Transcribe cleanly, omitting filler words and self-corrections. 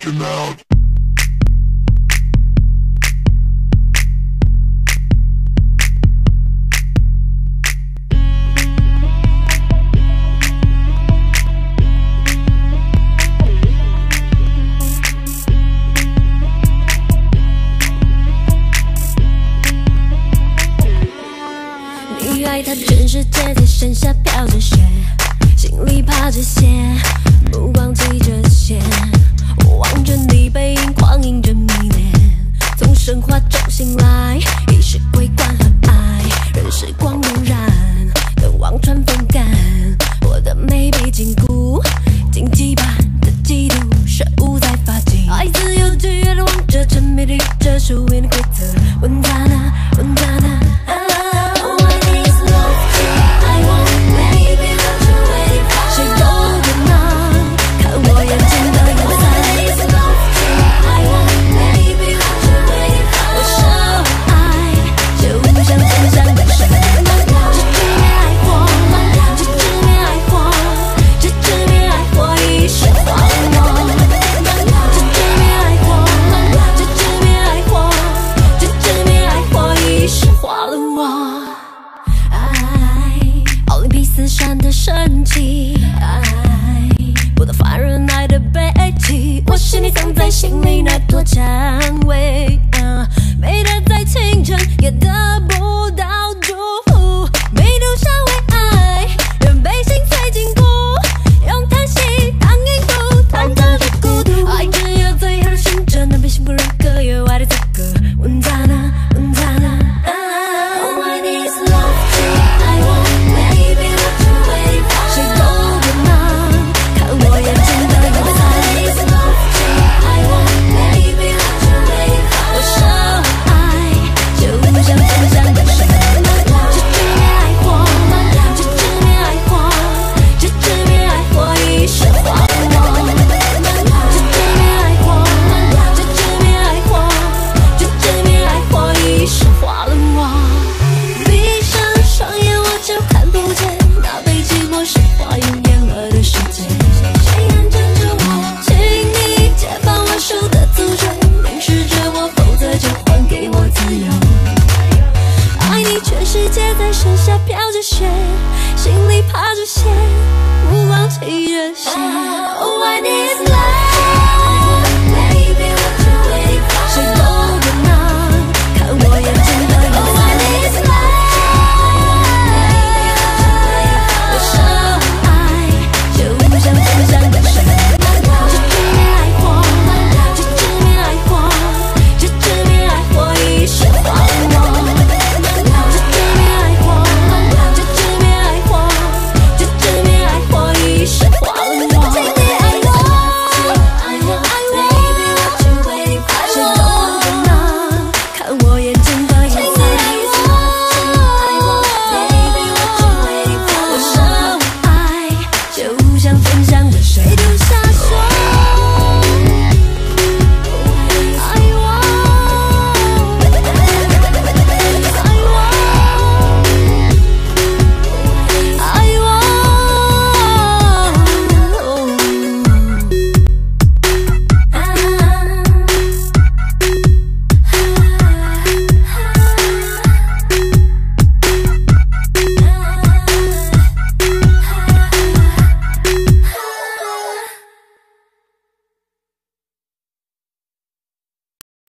freaking out. 你爱他，全世界在身下飘着雪，心里爬着线，目光系着线，我望着你背影，光影着迷恋，从神话中醒来，已是桂冠和爱，任时光荏苒，等望穿风干，我的美被禁锢，荆棘般的嫉妒，射无在发际，爱自由剧院的王者，沉迷于这输赢的规则，问他呢，问他呢。 神奇爱，不得凡人爱的悲戚，我是你藏在心里那朵蔷薇，美的在清晨也得不到祝福，美杜莎为爱，人被心碎禁锢，用叹息当音符，弹奏着孤独，爱只有最后的选择，能被幸福人格有爱的资格，问他呢，问他呢。 All I need is love to I want baby love to wait for 谁懂得吗？看我眼前的油彩 love to I want baby love to wait for 我深爱，就像天上的神，这执迷爱火，这执迷爱火，这执迷爱火已是化我，这执迷爱火，这执迷爱火，这执迷爱火已是化了我。 闭上双眼，我就看不见那被寂寞深化永远了的世界。谁认真着我？请你解放我手的诅咒，凝视着我，否则就还给我自由。爱你，全世界在身下飘着雪，心里爬着线，目光系着线。Oh, I need